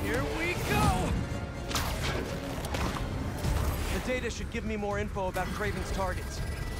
Here we go! The data should give me more info about Kraven's targets.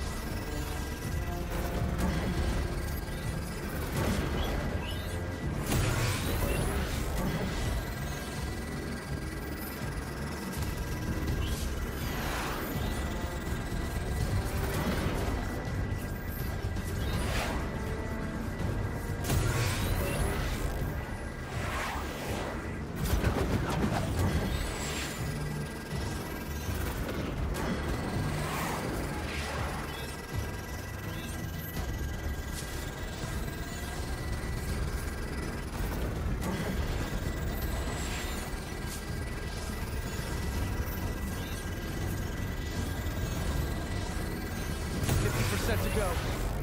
Set to go.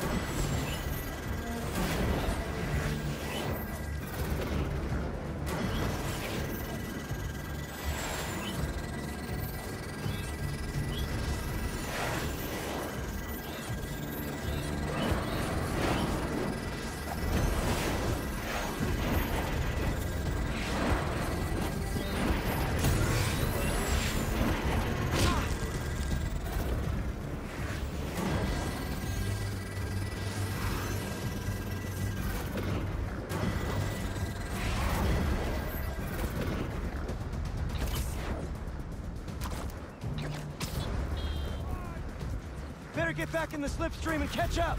Better get back in the slipstream and catch up!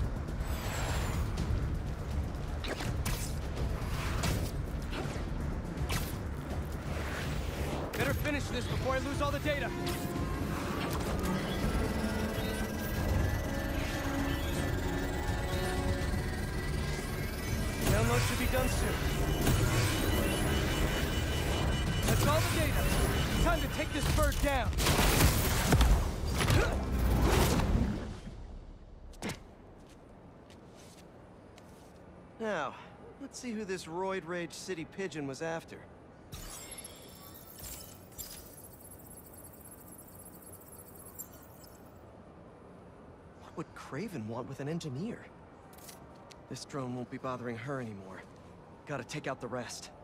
Better finish this before I lose all the data! Download should be done soon. That's all the data! Time to take this bird down! Now, let's see who this Roid Rage City Pigeon was after. What would Kraven want with an engineer? This drone won't be bothering her anymore. Gotta take out the rest.